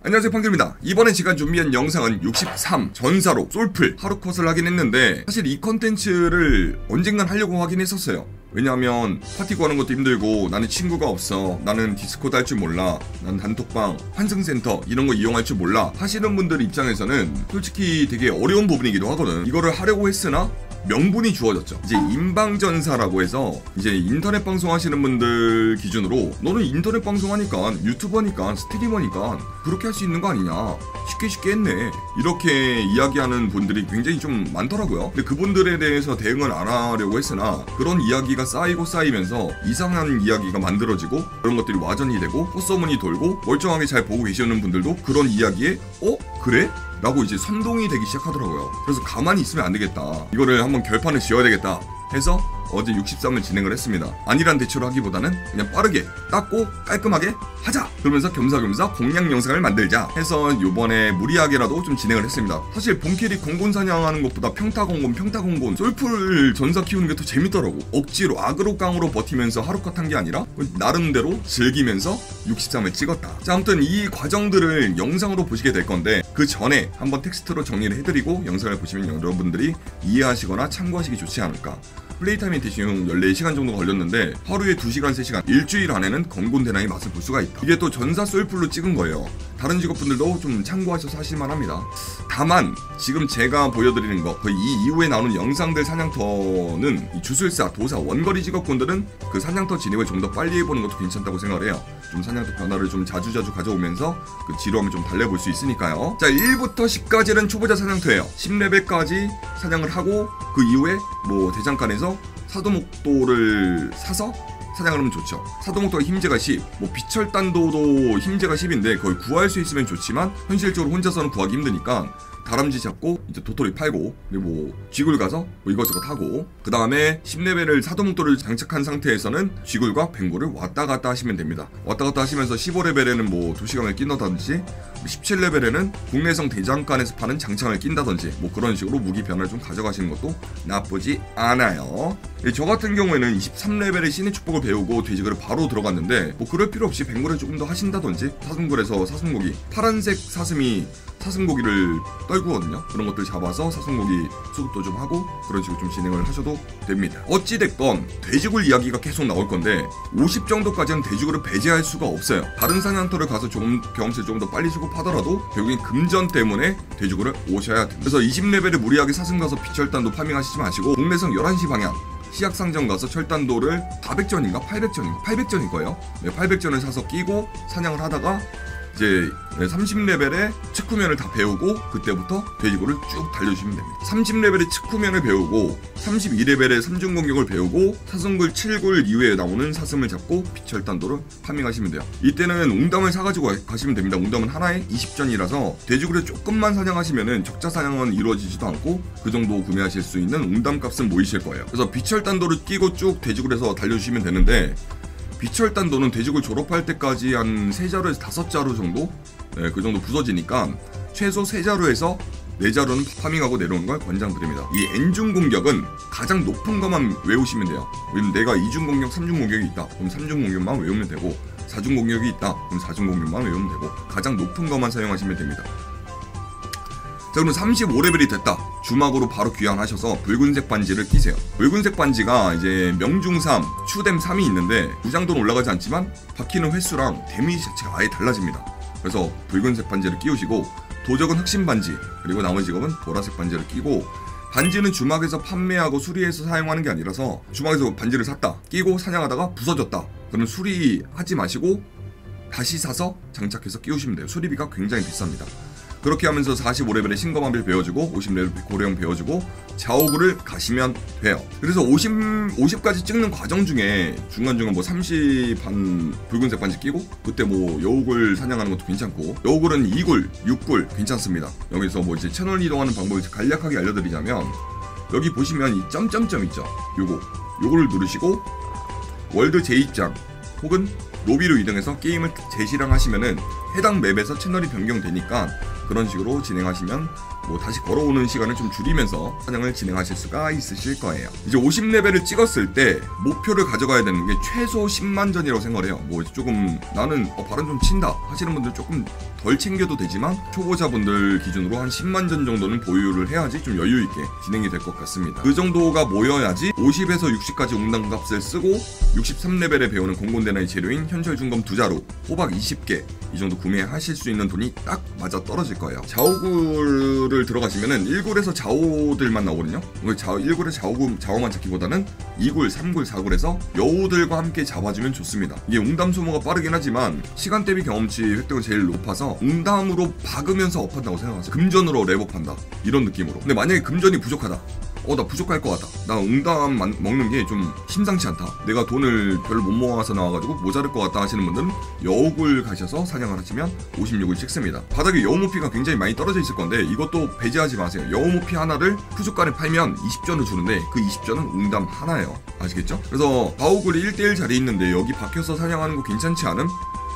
안녕하세요, 팡들입니다. 이번에 제가 준비한 영상은 63 전사로 솔풀 하루컷을 하긴 했는데 사실 이 컨텐츠를 언젠간 하려고 하긴 했었어요. 왜냐하면 파티 구하는 것도 힘들고 나는 친구가 없어, 나는 디스코드 할 줄 몰라, 난 단톡방, 환승센터 이런 거 이용할 줄 몰라 하시는 분들 입장에서는 솔직히 되게 어려운 부분이기도 하거든. 이거를 하려고 했으나 명분이 주어졌죠. 이제 인방전사라고 해서 이제 인터넷 방송 하시는 분들 기준으로 너는 인터넷 방송하니까 유튜버니까 스트리머니까 그렇게 할 수 있는 거 아니냐, 쉽게 했네, 이렇게 이야기하는 분들이 굉장히 좀 많더라고요. 근데 그분들에 대해서 대응을 안 하려고 했으나 그런 이야기가 쌓이면서 이상한 이야기가 만들어지고 그런 것들이 와전이 되고 헛소문이 돌고 멀쩡하게 잘 보고 계시는 분들도 그런 이야기에 그래? 라고 이제 선동이 되기 시작하더라고요. 그래서 가만히 있으면 안 되겠다, 이거를 한번 결판을 지어야 되겠다 해서 어제 63을 진행을 했습니다. 아니란 대처를 하기보다는 그냥 빠르게 닦고 깔끔하게 하자, 그러면서 겸사겸사 공략 영상을 만들자 해서 요번에 무리하게라도 좀 진행을 했습니다. 사실 본캐리 공곤 사냥하는 것보다 평타공곤 솔풀 전사 키우는 게 더 재밌더라고. 억지로 아그로 깡으로 버티면서 하루컷 한 게 아니라 나름대로 즐기면서 63을 찍었다. 자, 아무튼 이 과정들을 영상으로 보시게 될 건데 그 전에 한번 텍스트로 정리를 해드리고 영상을 보시면 여러분들이 이해하시거나 참고하시기 좋지 않을까. 플레이 타임이 대충 14시간 정도 걸렸는데 하루에 2시간, 3시간, 일주일 안에는 건곤 대나의 맛을 볼 수가 있다. 이게 또 전사 솔풀로 찍은 거예요. 다른 직업분들도 좀 참고하셔서 하실만 합니다. 다만 지금 제가 보여드리는 거, 거의 이 이후에 나오는 영상들 사냥터는 이 주술사, 도사, 원거리 직업군들은 그 사냥터 진입을 좀 더 빨리 해보는 것도 괜찮다고 생각을 해요. 좀 사냥터 변화를 좀 자주 가져오면서 그 지루함을 좀 달래볼 수 있으니까요. 자, 1부터 10까지는 초보자 사냥터예요. 10레벨까지 사냥을 하고 그 이후에 뭐 대장간에서 사도목도를 사서 사냥을 하면 좋죠. 사도목도가 힘제가 10, 뭐 비철단도도 힘제가 10인데 거의 구할 수 있으면 좋지만 현실적으로 혼자서는 구하기 힘드니까 다람쥐 잡고 이제 도토리 팔고 그리고 뭐 쥐굴 가서 뭐 이것저것 하고, 그 다음에 10레벨을 사도목도를 장착한 상태에서는 쥐굴과 뱅고를 왔다 갔다 하시면 됩니다. 왔다 갔다 하시면서 15레벨에는 뭐 도시강을 낀다든지 17레벨에는 국내성 대장간에서 파는 장창을 낀다든지 뭐 그런 식으로 무기 변화를 좀 가져가시는 것도 나쁘지 않아요. 저 같은 경우에는 23레벨의 신의 축복을 배우고 돼지굴을 바로 들어갔는데 뭐 그럴 필요 없이 뱅고를 조금 더 하신다든지 사슴굴에서 사슴고기, 파란색 사슴이 사슴고기를 떨구거든요. 그런 것들 잡아서 사슴고기 수급도 좀 하고 그런 식으로 좀 진행을 하셔도 됩니다. 어찌됐건 돼지굴 이야기가 계속 나올 건데 50 정도까지는 돼지굴을 배제할 수가 없어요. 다른 사냥터를 가서 조금 경험치를 좀 더 빨리 수급하더라도 결국엔 금전 때문에 돼지굴을 오셔야 됩니다. 그래서 20레벨에 무리하게 사슴 가서 비철단도 파밍하시지 마시고 동래성 11시 방향 시약상점 가서 철단도를 400전인가 800전일 거예요. 네, 800전을 사서 끼고 사냥을 하다가 이제 30레벨에 측후면을 다 배우고 그때부터 돼지굴을 쭉 달려주시면 됩니다. 30레벨에 측후면을 배우고 32레벨에 3중 공격을 배우고 사슴굴 7굴 이후에 나오는 사슴을 잡고 비철단도를 파밍하시면 돼요. 이때는 웅담을 사가지고 가시면 됩니다. 웅담은 하나에 20전이라서 돼지굴을 조금만 사냥하시면은 적자 사냥은 이루어지지도 않고 그 정도 구매하실 수 있는 웅담 값은 모이실 거예요. 그래서 비철단도를 끼고 쭉 돼지굴에서 달려주시면 되는데 비철단도는 돼지굴 졸업할 때까지 한 3자루에서 5자루 정도? 네, 그 정도 부서지니까 최소 3자루에서 4자루는 파밍하고 내려오는 걸 권장드립니다. 이 N중 공격은 가장 높은 것만 외우시면 돼요. 왜냐면 내가 2중 공격, 3중 공격이 있다, 그럼 3중 공격만 외우면 되고 4중 공격이 있다, 그럼 4중 공격만 외우면 되고 가장 높은 것만 사용하시면 됩니다. 자, 그럼 35레벨이 됐다. 주막으로 바로 귀환하셔서 붉은색 반지를 끼세요. 붉은색 반지가 이제 명중 3, 추뎀 3이 있는데 무장도는 올라가지 않지만 박히는 횟수랑 데미지 자체가 아예 달라집니다. 그래서 붉은색 반지를 끼우시고 도적은 흑심 반지, 그리고 나머지 직업은 보라색 반지를 끼고, 반지는 주막에서 판매하고 수리해서 사용하는 게 아니라서 주막에서 반지를 샀다, 끼고 사냥하다가 부서졌다, 그럼 수리하지 마시고 다시 사서 장착해서 끼우시면 돼요. 수리비가 굉장히 비쌉니다. 그렇게 하면서 45레벨의 신검한빌 배워주고 50레벨 고령 배워주고 자오구를 가시면 돼요. 그래서 50까지 찍는 과정 중에 중간중간 뭐 30반 붉은색 반지 끼고 그때 뭐 여우굴 사냥하는 것도 괜찮고, 여우굴은 2굴, 6굴 괜찮습니다. 여기서 뭐 이제 채널 이동하는 방법을 간략하게 알려드리자면 여기 보시면 이 점점점 있죠. 요거를 누르시고 월드 재입장 혹은 로비로 이동해서 게임을 재실행하시면은 해당 맵에서 채널이 변경되니까 그런 식으로 진행하시면 뭐 다시 걸어오는 시간을 좀 줄이면서 사냥을 진행하실 수가 있으실 거예요. 이제 50레벨을 찍었을 때 목표를 가져가야 되는 게 최소 10만 전이라고 생각을 해요. 뭐 조금 나는 발언 좀 친다 하시는 분들 조금 덜 챙겨도 되지만 초보자분들 기준으로 한 10만 전 정도는 보유를 해야지 좀 여유 있게 진행이 될 것 같습니다. 그 정도가 모여야지 50에서 60까지 웅당 값을 쓰고 63레벨에 배우는 공곤대나이 재료인 현철 중검 2자루 호박 20개 이 정도 구매하실 수 있는 돈이 딱 맞아 떨어질 거예요. 자오굴을 들어가시면은 1굴에서 자오들만 나오거든요. 1굴에 자오만 잡기보다는 2굴, 3굴, 4굴에서 여우들과 함께 잡아주면 좋습니다. 이게 웅담 소모가 빠르긴 하지만 시간 대비 경험치 획득은 제일 높아서 웅담으로 박으면서 업한다고 생각하세요. 금전으로 랩업한다 이런 느낌으로. 근데 만약에 금전이 부족하다, 나 부족할 것 같다, 나 웅담 먹는 게 좀 심상치 않다, 내가 돈을 별로 못 모아서 나와가지고 모자랄 것 같다 하시는 분들은 여우굴 가셔서 사냥을 하시면 56을 찍습니다. 바닥에 여우모피가 굉장히 많이 떨어져 있을 건데 이것도 배제하지 마세요. 여우모피 하나를 푸주간에 팔면 20전을 주는데 그 20전은 웅담 하나예요. 아시겠죠? 그래서 바오굴이 1대1 자리에 있는데 여기 박혀서 사냥하는 거 괜찮지 않음?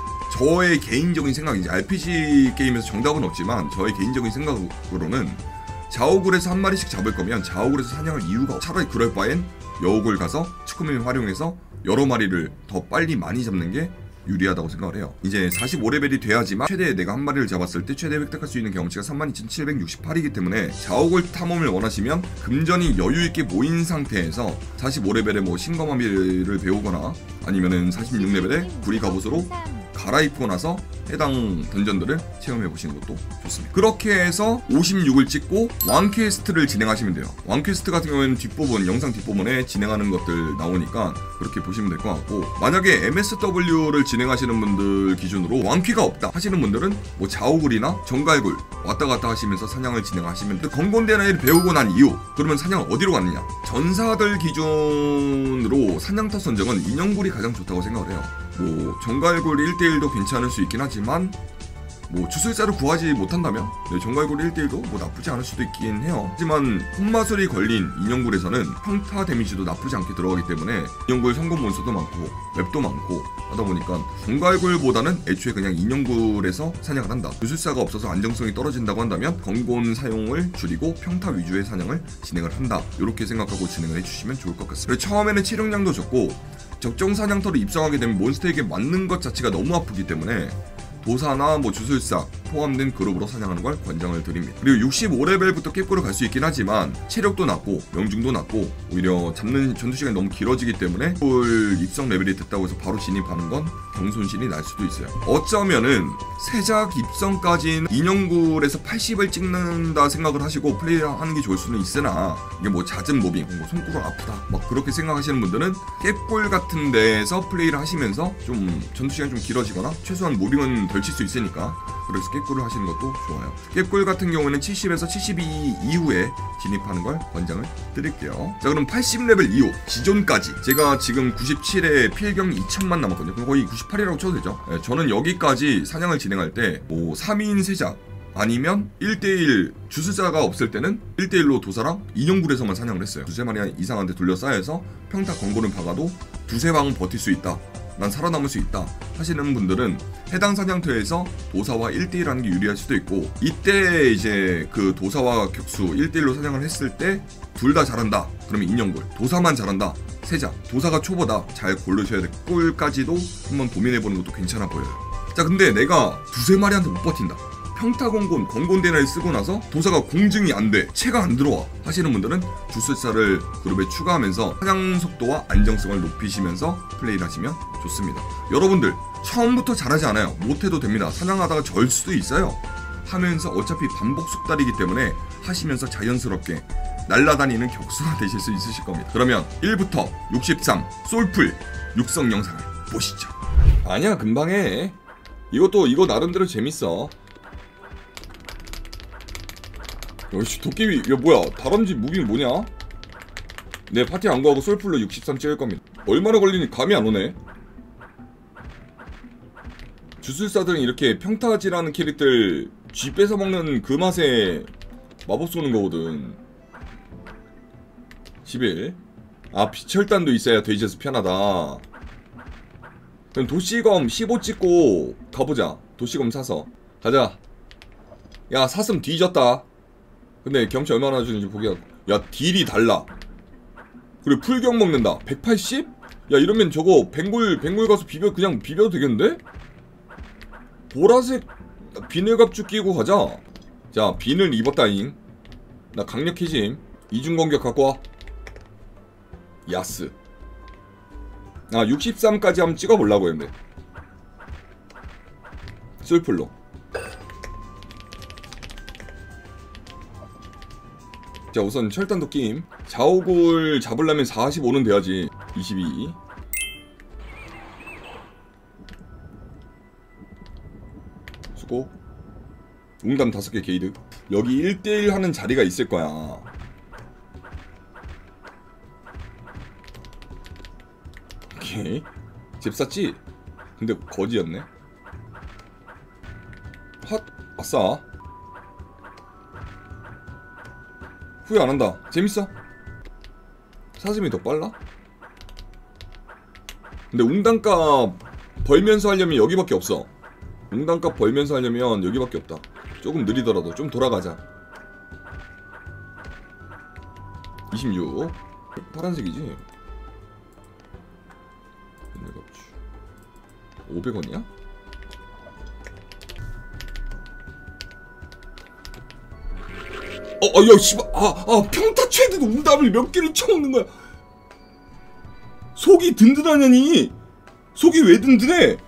저의 개인적인 생각이지, RPG 게임에서 정답은 없지만 저의 개인적인 생각으로는 자오굴에서 한 마리씩 잡을 거면 자오굴에서 사냥할 이유가 없어. 차라리 그럴 바엔 여우굴 가서 치쿠민 활용해서 여러 마리를 더 빨리 많이 잡는 게 유리하다고 생각을 해요. 이제 45레벨이 돼야지만 최대 내가 한 마리를 잡았을 때 최대 획득할 수 있는 경험치가 32,768이기 때문에 자오굴 탐험을 원하시면 금전이 여유있게 모인 상태에서 45레벨에 뭐 신검아미를 배우거나 아니면은 46레벨에 구리 갑옷으로 갈아입고 나서 해당 던전들을 체험해보시는 것도 좋습니다. 그렇게 해서 56을 찍고 왕퀘스트를 진행하시면 돼요. 왕퀘스트 같은 경우에는 뒷부분, 영상 뒷부분에 진행하는 것들 나오니까 그렇게 보시면 될 것 같고, 만약에 MSW를 진행하시는 분들 기준으로 왕퀴가 없다 하시는 분들은 뭐 자오굴이나 정갈굴 왔다 갔다 하시면서 사냥을 진행하시면 돼. 건곤대나이를 배우고 난 이후 그러면 사냥을 어디로 갔느냐? 전사들 기준으로 사냥터 선정은 인형굴이 가장 좋다고 생각을 해요. 뭐 정갈굴 1대1도 괜찮을 수 있긴 하지만 뭐 주술사를 구하지 못한다면 정갈굴 1대1도 뭐 나쁘지 않을 수도 있긴 해요. 하지만 혼마술이 걸린 인형굴에서는 평타 데미지도 나쁘지 않게 들어가기 때문에 인형굴 성공 몬스터도 많고 맵도 많고 하다 보니까 정갈굴보다는 애초에 그냥 인형굴에서 사냥을 한다, 주술사가 없어서 안정성이 떨어진다고 한다면 건곤 사용을 줄이고 평타 위주의 사냥을 진행을 한다, 이렇게 생각하고 진행을 해주시면 좋을 것 같습니다. 처음에는 체력량도 적고 적정 사냥터로 입성하게 되면 몬스터에게 맞는 것 자체가 너무 아프기 때문에 도사나 뭐 주술사 포함된 그룹으로 사냥하는 걸 권장을 드립니다. 그리고 65레벨부터 cap골을 갈 수 있긴 하지만 체력도 낮고 명중도 낮고 오히려 잡는 전투시간이 너무 길어지기 때문에 cap골 입성 레벨이 됐다고 해서 바로 진입하는 건 경손신이 날 수도 있어요. 어쩌면은 세작 입성까지는 인형굴에서 80을 찍는다 생각을 하시고 플레이하는 게 좋을 수는 있으나 이게 뭐 잦은 모빙, 뭐 손가락 아프다 막 그렇게 생각하시는 분들은 캡골 같은 데에서 플레이를 하시면서 좀 전투시간이 좀 길어지거나 최소한 모빙은 덜 칠 수 있으니까 그래서 캡골을 하시는 것도 좋아요. 캡골 같은 경우에는 70에서 72 이후에 진입하는 걸 권장을 드릴게요. 자, 그럼 80레벨 이후 지존까지 제가 지금 97에 필경 2000만 남았거든요. 그럼 거의 98이라고 쳐도 되죠. 네, 저는 여기까지 사냥을 진행할 때 뭐 3인 세작 아니면 1대1 주술사가 없을 때는 1대1로 도사랑 인형굴에서만 사냥을 했어요. 두세 마리 이상한테 둘러싸여서 평타 건고는 박아도 두세 방은 버틸 수 있다, 난 살아남을 수 있다 하시는 분들은 해당 사냥터에서 도사와 1대1 하는 게 유리할 수도 있고, 이때 이제 그 도사와 격수 1대1로 사냥을 했을 때 둘 다 잘한다 그러면 인형굴, 도사만 잘한다 세작, 도사가 초보다 잘 고르셔야 될 꿀까지도 한번 고민해보는 것도 괜찮아 보여요. 자, 근데 내가 두세 마리한테 못 버틴다, 평타건곤, 건곤대나를 쓰고 나서 도사가 공증이 안 돼, 채가 안 들어와 하시는 분들은 주술사를 그룹에 추가하면서 사냥 속도와 안정성을 높이시면서 플레이를 하시면 좋습니다. 여러분들 처음부터 잘하지 않아요. 못해도 됩니다. 사냥하다가 절 수도 있어요. 하면서 어차피 반복 숙달이기 때문에 하시면서 자연스럽게 날아다니는 격수가 되실 수 있으실 겁니다. 그러면 1부터 63 솔풀 육성 영상을 보시죠. 아니야, 금방 해. 이거 나름대로 재밌어. 역시 도깨비, 야 뭐야, 다람쥐 무기는 뭐냐? 내 파티 안 구하고 솔풀로 63 찍을 겁니다. 얼마나 걸리니 감이 안 오네. 주술사들은 이렇게 평타질하는 캐릭들 쥐 뺏어먹는 그 맛에 마법 쏘는 거거든. 11. 아, 비철단도 있어야 돼지에서 편하다. 그럼 도시검 15 찍고 가보자. 도시검 사서 가자. 야 사슴 뒤졌다. 근데 경치 얼마나 주는지 보게 하고. 야 딜이 달라. 그리고 풀경 먹는다. 180? 야 이러면 저거 벵골 가서 그냥 비벼도 되겠는데? 보라색 비늘갑주 끼고 가자. 자 비늘 입었다잉. 나 강력해짐. 이중공격 갖고와. 야스. 아 63까지 한번 찍어보려고 했는데. 술풀로. 자 우선 철단도 끼임. 자오굴 잡으려면 45는 돼야지. 22. 수고. 웅담 5개 게이드. 여기 1대1 하는 자리가 있을 거야. 오케이. 집 샀지? 근데 거지였네. 핫! 아싸. 후회 안한다. 재밌어. 사슴이 더 빨라? 근데 웅단값 벌면서 하려면 여기밖에 없어. 웅단값 벌면서 하려면 여기밖에 없다. 조금 느리더라도 좀 돌아가자. 26. 파란색이지? 500원이야? 야, 씨발. 평타 최대도 웅담을 몇 개를 쳐먹는 거야. 속이 든든하냐니? 속이 왜 든든해?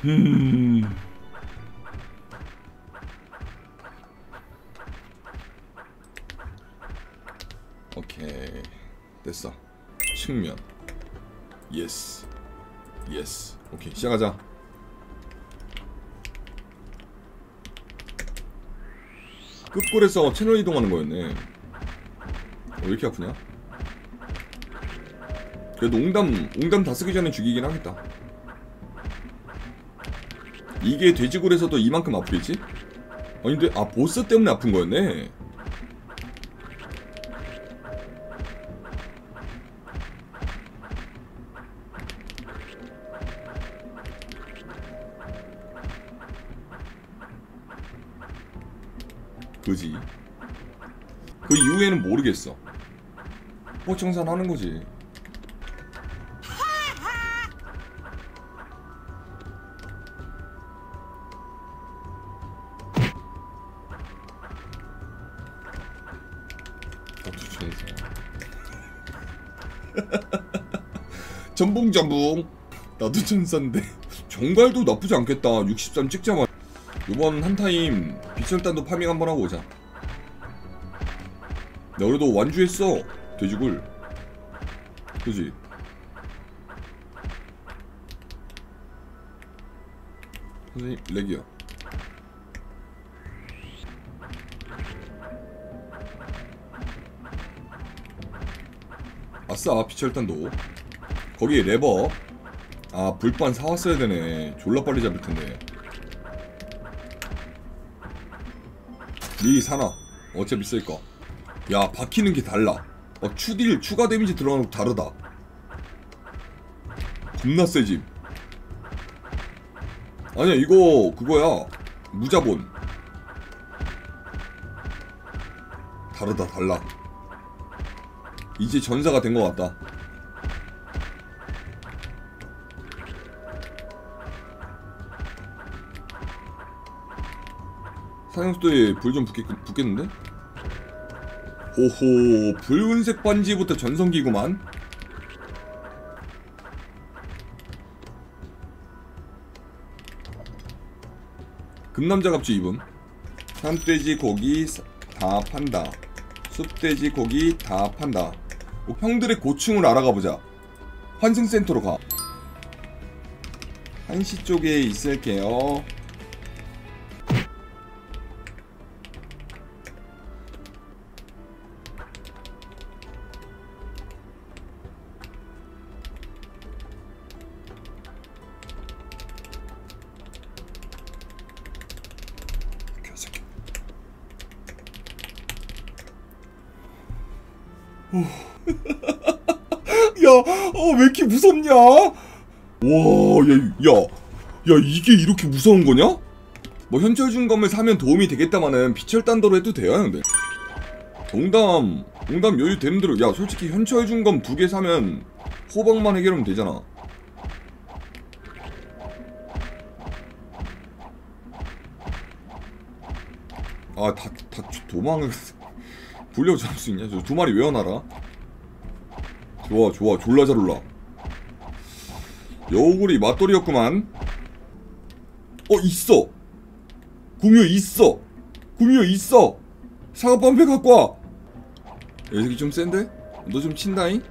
오케이. 됐어. 측면. 예스. 예스. 오케이. 시작하자. 끝골에서 채널 이동하는 거였네. 왜 이렇게 아프냐? 그래도 웅담 다 쓰기 전에 죽이긴 하겠다. 이게 돼지골에서도 이만큼 아프겠지? 아니 근데 보스 때문에 아픈 거였네. 그지. 그 이후에는 모르겠어. 포청산 하는 거지. 전붕. 나도 천사인데 정갈도 나쁘지 않겠다. 63 찍자마자. 이번 한타임 비철단도 파밍 한번 하고 오자. 나 그래도 완주했어. 돼지굴. 그지? 선생님 렉이야. 아싸 비철단도. 거기에 레버. 불판 사왔어야 되네. 졸라 빨리 잡을텐데. 미리 사놔. 어차피 쓸거. 야 박히는게 달라. 추딜 추가 데미지 들어가는 거 다르다. 겁나 세짐. 아니야 이거 그거야. 무자본. 다르다 달라. 이제 전사가 된 거 같다. 사냥수도에 불 좀 붙겠는데? 호호 붉은색 반지부터 전성기구만. 금남자 갑주 입음. 산돼지 고기 다 판다. 숲돼지 고기 다 판다. 형들의 고충을 알아가보자. 환승센터로 가. 한시 쪽에 있을게요. 야, 왜 이렇게 무섭냐? 와, 야, 이게 이렇게 무서운 거냐? 뭐 현철 중검을 사면 도움이 되겠다마는 비철단도로 해도 돼요, 형들. 농담 여유 되는 대로. 야, 솔직히 현철 중검 2개 사면 호박만 해결하면 되잖아. 아, 다 도망을 불려 잡을 수 있냐? 저 2마리 외워놔라. 좋아, 졸라 잘 올라. 여우구리 맞돌이였구만. 있어. 구미호 있어. 사과빵패 갖고 와. 이 새끼 좀 센데? 너 좀 친다잉?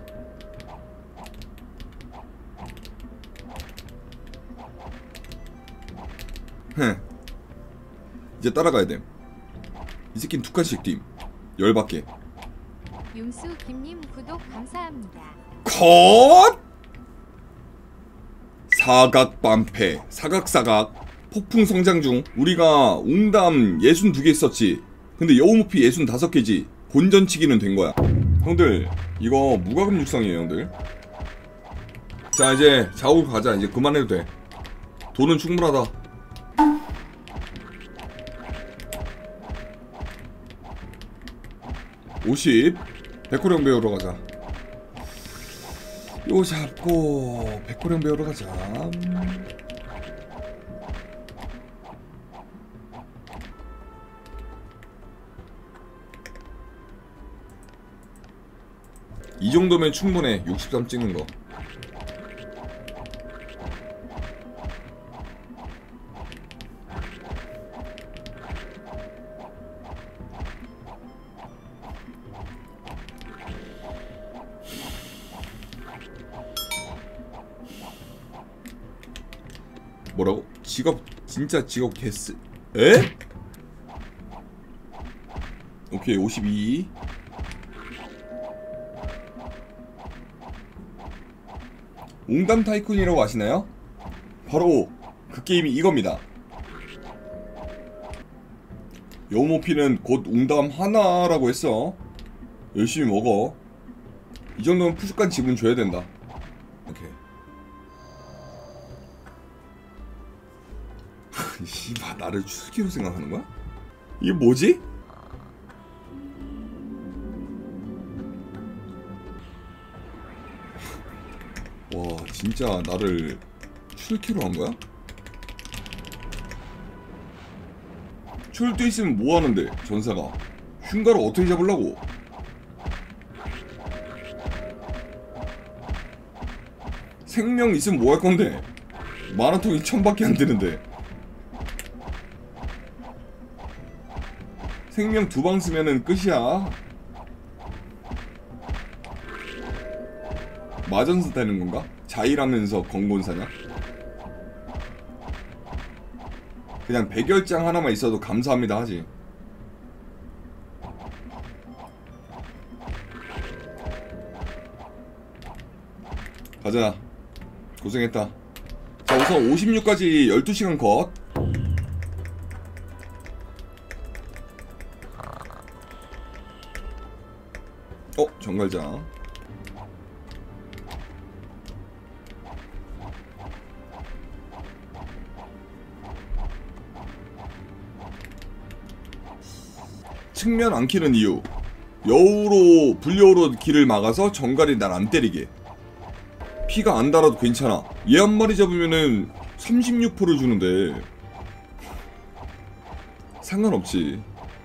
헤. 이제 따라가야 됨. 이 새끼는 2칸씩 뛴. 열받게. 윤수 김님 구독 감사합니다. 컷! 사각반패, 사각 폭풍 성장 중. 우리가 웅담 62개 썼지. 근데 여우모피 65개지. 본전치기는 된 거야. 형들, 이거 무과금 육성이에요, 형들. 자, 이제 자옥 가자. 이제 그만해도 돼. 돈은 충분하다. 50. 백호령 배우러 가자. 요 잡고 백호령 배우러 가자. 이 정도면 충분해. 63 찍는 거. 뭐라고? 직업 진짜 직업 개쓰. 에? 오케이 52. 웅담 타이쿤이라고 아시나요? 바로 그 게임이 이겁니다. 여우모피는 곧 웅담 하나라고 했어. 열심히 먹어. 이 정도면 푸석한 지분 줘야 된다. 오케이. 씨발, 나를 추스키로 생각하는 거야? 이게 뭐지? 와, 진짜 나를 출키로 한 거야? 출도 있으면 뭐 하는데, 전사가? 흉가를 어떻게 잡으려고? 생명 있으면 뭐 할 건데? 만화통이 1000밖에 안 되는데. 생명 2방 쓰면은 끝이야. 마전사 되는 건가? 자일하면서 건곤사냐? 그냥 백열장 하나만 있어도 감사합니다 하지. 가자. 고생했다. 자, 우선 56까지 12시간 컷. 정갈자. 측면 안 키는 이유. 여우로 불여우로 길을 막아서 정갈이 날 안 때리게. 피가 안 달아도 괜찮아. 얘 한 마리 잡으면은 36% 주는데 상관없지.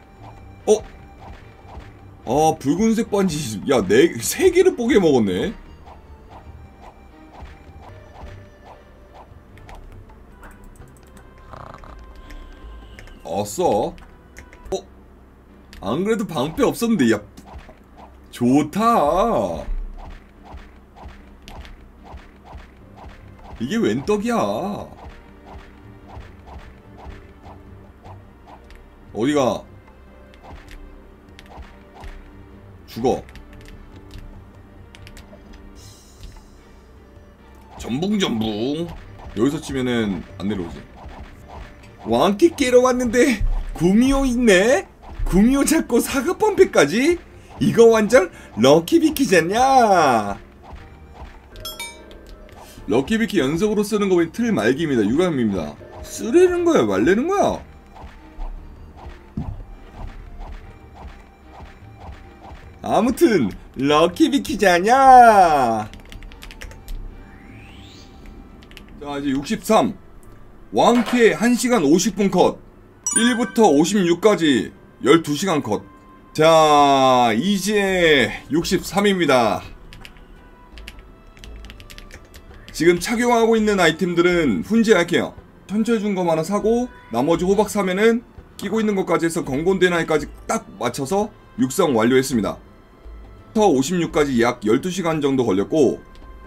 아, 붉은색 반지. 야, 3개를 뽀개 먹었네. 써. 안 그래도 방패 없었는데. 야, 좋다. 이게 웬 떡이야. 어디가? 죽어. 전붕. 여기서 치면은 안 내려오지. 왕키 깨러 왔는데 구미호 있네? 구미호 잡고 사과범패까지? 이거 완전 럭키비키잖냐? 럭키비키 연속으로 쓰는 거 보니 틀 말기입니다. 유감입니다. 쓰려는 거야 말려는 거야? 아무튼 럭키비키잖냐. 자 이제 63 왕캐 1시간 50분 컷 1부터 56까지 12시간 컷. 자 이제 63입니다 지금 착용하고 있는 아이템들은 훈제할게요. 천철 거 하나 사고 나머지 호박 사면은 끼고 있는 것까지 해서 건곤대나이까지 딱 맞춰서 육성 완료했습니다. 56까지 약 12시간 정도 걸렸고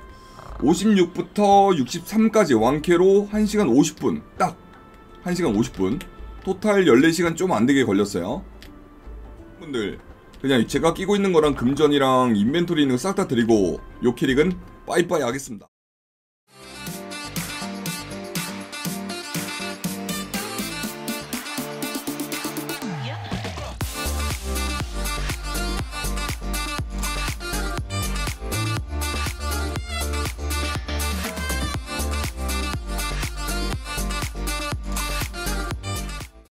56부터 63까지 왕캐로 1시간 50분 딱 1시간 50분 토탈 14시간 좀 안되게 걸렸어요. 분들 그냥 제가 끼고 있는 거랑 금전이랑 인벤토리 있는 거 싹 다 드리고 요 캐릭은 빠이빠이 하겠습니다.